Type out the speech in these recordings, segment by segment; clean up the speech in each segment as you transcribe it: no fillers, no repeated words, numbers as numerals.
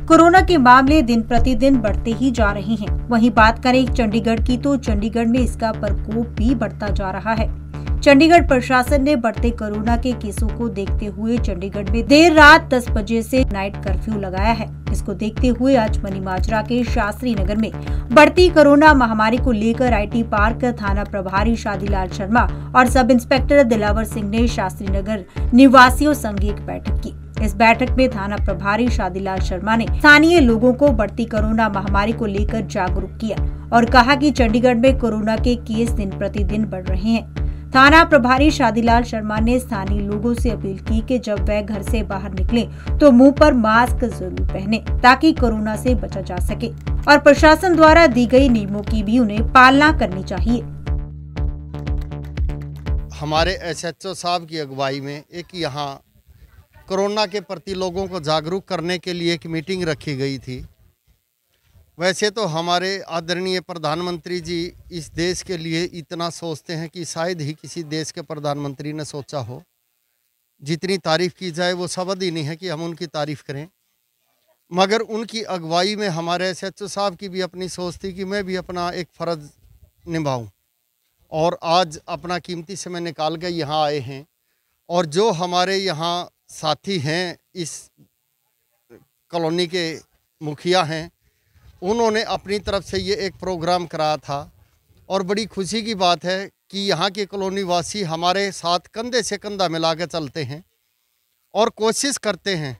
Corona के मामले दिन प्रतिदिन बढ़ते ही जा रहे हैं। वहीं बात करें चंडीगढ़ की तो चंडीगढ़ में इसका प्रकोप भी बढ़ता जा रहा है। चंडीगढ़ प्रशासन ने बढ़ते कोरोना के केसों को देखते हुए चंडीगढ़ में देर रात 10 बजे से नाइट कर्फ्यू लगाया है। इसको देखते हुए आज मनीमाजरा के शास्त्री नगर में बढ़ती कोरोना महामारी को लेकर IT पार्क थाना प्रभारी शादीलाल शर्मा और सब इंस्पेक्टर दिलावर सिंह ने शास्त्री नगर निवासियों संग एक बैठक की। इस बैठक में थाना प्रभारी शादीलाल शर्मा ने स्थानीय लोगों को बढ़ती कोरोना महामारी को लेकर जागरूक किया और कहा कि चंडीगढ़ में कोरोना के केस दिन प्रतिदिन बढ़ रहे हैं। थाना प्रभारी शादीलाल शर्मा ने स्थानीय लोगों से अपील की कि जब वह घर से बाहर निकलें तो मुंह पर मास्क जरूर पहने ताकि कोरोना से बचा जा सके और प्रशासन द्वारा दी गई नियमों की भी उन्हें पालना करनी चाहिए। हमारे SHO साहब की अगुवाई में एक यहाँ कोरोना के प्रति लोगों को जागरूक करने के लिए एक मीटिंग रखी गई थी। वैसे तो हमारे आदरणीय प्रधानमंत्री जी इस देश के लिए इतना सोचते हैं कि शायद ही किसी देश के प्रधानमंत्री ने सोचा हो। जितनी तारीफ़ की जाए वो शब्द ही नहीं है कि हम उनकी तारीफ़ करें, मगर उनकी अगुवाई में हमारे SHO साहब की भी अपनी सोच थी कि मैं भी अपना एक फ़र्ज़ निभाऊं और आज अपना कीमती समय निकाल कर यहाँ आए हैं। और जो हमारे यहाँ साथी हैं, इस कॉलोनी के मुखिया हैं, उन्होंने अपनी तरफ से ये एक प्रोग्राम कराया था और बड़ी खुशी की बात है कि यहाँ के कॉलोनी वासी हमारे साथ कंधे से कंधा मिला के चलते हैं और कोशिश करते हैं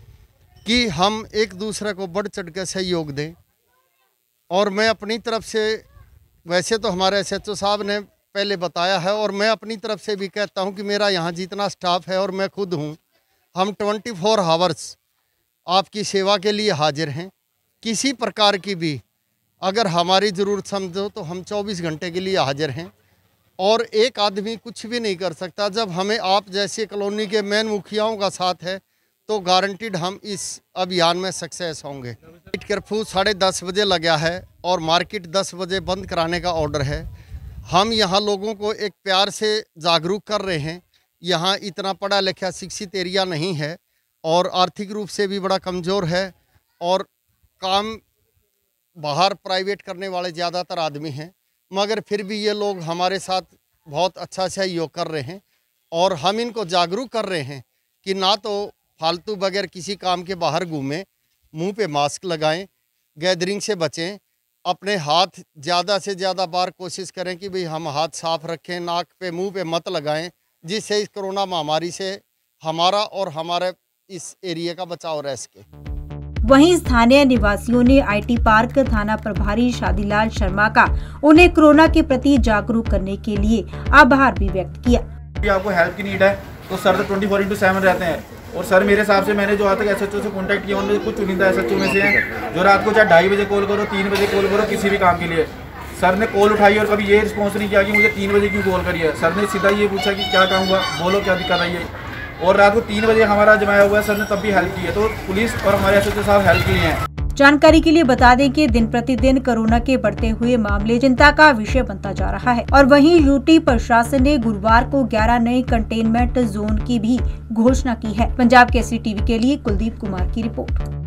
कि हम एक दूसरे को बढ़ चढ़ के सहयोग दें। और मैं अपनी तरफ से, वैसे तो हमारे SHO साहब ने पहले बताया है और मैं अपनी तरफ से भी कहता हूँ कि मेरा यहाँ जितना स्टाफ है और मैं खुद हूँ, हम 24 आवर्स आपकी सेवा के लिए हाजिर हैं। किसी प्रकार की भी अगर हमारी ज़रूरत समझो तो हम 24 घंटे के लिए हाजिर हैं और एक आदमी कुछ भी नहीं कर सकता। जब हमें आप जैसे कॉलोनी के मेन मुखियाओं का साथ है तो गारंटीड हम इस अभियान में सक्सेस होंगे। नाइट कर्फ्यू 10:30 बजे लगा है और मार्केट 10 बजे बंद कराने का ऑर्डर है। हम यहाँ लोगों को एक प्यार से जागरूक कर रहे हैं। यहाँ इतना पढ़ा लिखा शिक्षित एरिया नहीं है और आर्थिक रूप से भी बड़ा कमज़ोर है और काम बाहर प्राइवेट करने वाले ज़्यादातर आदमी हैं, मगर फिर भी ये लोग हमारे साथ बहुत अच्छा सहयोग कर रहे हैं और हम इनको जागरूक कर रहे हैं कि ना तो फालतू बगैर किसी काम के बाहर घूमें, मुंह पे मास्क लगाएं, गैदरिंग से बचें, अपने हाथ ज़्यादा से ज़्यादा बार कोशिश करें कि भाई हम हाथ साफ रखें, नाक पे मुंह पे मत लगाएं, जिससे इस कोरोना महामारी से हमारा और हमारे इस एरिया का बचाव रह सके। वहीं स्थानीय निवासियों ने IT पार्क थाना प्रभारी शादीलाल शर्मा का उन्हें कोरोना के प्रति जागरूक करने के लिए आभार भी व्यक्त किया। आपको हेल्प की नीड है तो सर तो 24/7 रहते हैं और सर मेरे हिसाब से मैंने जो आज तक SHO से कांटेक्ट किया उनमें कुछ चुनिंदा SHO में से हैं जो रात को चाहे 2:30 बजे कॉल करो, 3 बजे कॉल करो, किसी भी काम के लिए सर ने कॉल उठाई और कभी ये रिस्पॉन्स नहीं किया कि मुझे 3 बजे क्यों कॉल करी है। सर ने सीधा ये पूछा कि क्या काम हुआ, बोलो क्या दिक्कत आई है। और रात को 3 बजे हमारा जमाया हुआ है, सर ने तब भी हेल्प की है। तो पुलिस और हमारे SHO साहब हेल्प किए हैं। जानकारी के लिए बता दें कि दिन प्रतिदिन कोरोना के बढ़ते हुए मामले चिंता का विषय बनता जा रहा है और वहीं UT प्रशासन ने गुरुवार को 11 नए कंटेनमेंट जोन की भी घोषणा की है। पंजाब केसरी टीवी के लिए कुलदीप कुमार की रिपोर्ट।